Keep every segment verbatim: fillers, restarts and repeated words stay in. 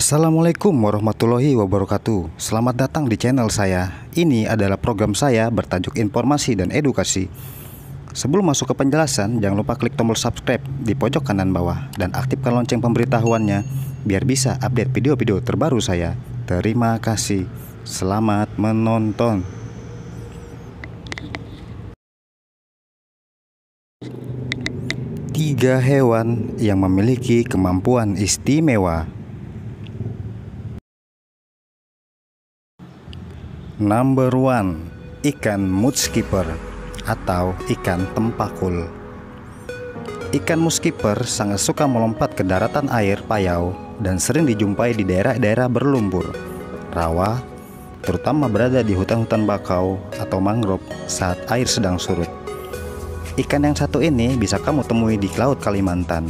Assalamualaikum warahmatullahi wabarakatuh. Selamat datang di channel saya. Ini adalah program saya bertajuk informasi dan edukasi. Sebelum masuk ke penjelasan, jangan lupa klik tombol subscribe di pojok kanan bawah dan aktifkan lonceng pemberitahuannya biar bisa update video-video terbaru saya. Terima kasih. Selamat menonton. Tiga hewan yang memiliki kemampuan istimewa. Number one, ikan mudskipper atau ikan tempakul. Ikan mudskipper sangat suka melompat ke daratan air payau dan sering dijumpai di daerah-daerah berlumpur, rawa, terutama berada di hutan-hutan bakau atau mangrove saat air sedang surut. Ikan yang satu ini bisa kamu temui di Laut Kalimantan.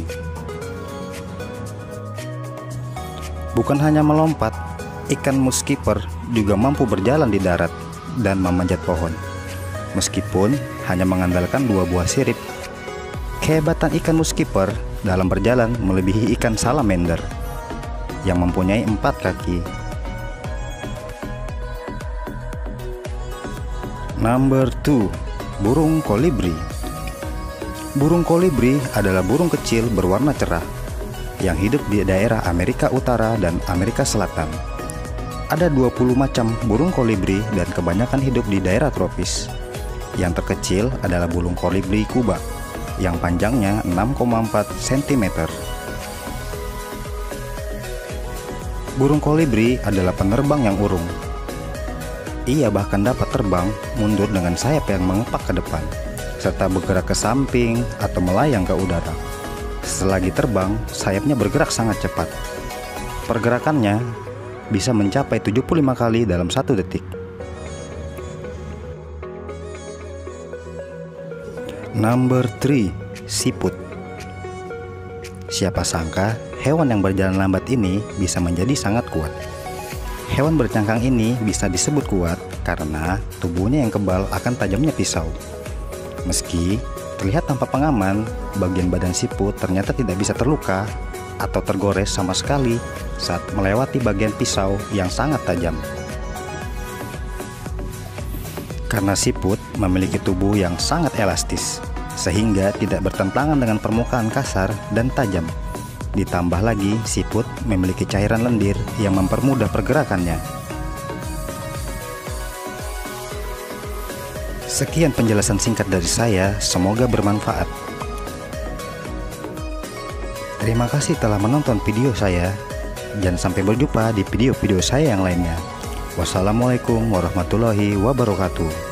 Bukan hanya melompat, ikan mudskipper juga mampu berjalan di darat dan memanjat pohon, meskipun hanya mengandalkan dua buah sirip. Kehebatan ikan mudskipper dalam berjalan melebihi ikan salamander yang mempunyai empat kaki. Number two, burung kolibri. Burung kolibri adalah burung kecil berwarna cerah yang hidup di daerah Amerika Utara dan Amerika Selatan. Ada dua puluh macam burung kolibri dan kebanyakan hidup di daerah tropis. Yang terkecil adalah burung kolibri Kuba yang panjangnya enam koma empat sentimeter. Burung kolibri adalah penerbang yang urung. Ia bahkan dapat terbang mundur dengan sayap yang mengepak ke depan, serta bergerak ke samping atau melayang ke udara. Selagi terbang, sayapnya bergerak sangat cepat. Pergerakannya bisa mencapai tujuh puluh lima kali dalam satu detik. Number three, siput. Siapa sangka hewan yang berjalan lambat ini bisa menjadi sangat kuat. Hewan bercangkang ini bisa disebut kuat karena tubuhnya yang kebal akan tajamnya pisau. Meski terlihat tanpa pengaman, bagian badan siput ternyata tidak bisa terluka atau tergores sama sekali saat melewati bagian pisau yang sangat tajam. Karena siput memiliki tubuh yang sangat elastis, sehingga tidak bertentangan dengan permukaan kasar dan tajam. Ditambah lagi, siput memiliki cairan lendir yang mempermudah pergerakannya. Sekian penjelasan singkat dari saya, semoga bermanfaat. Terima kasih telah menonton video saya, dan sampai berjumpa di video-video saya yang lainnya. Wassalamualaikum warahmatullahi wabarakatuh.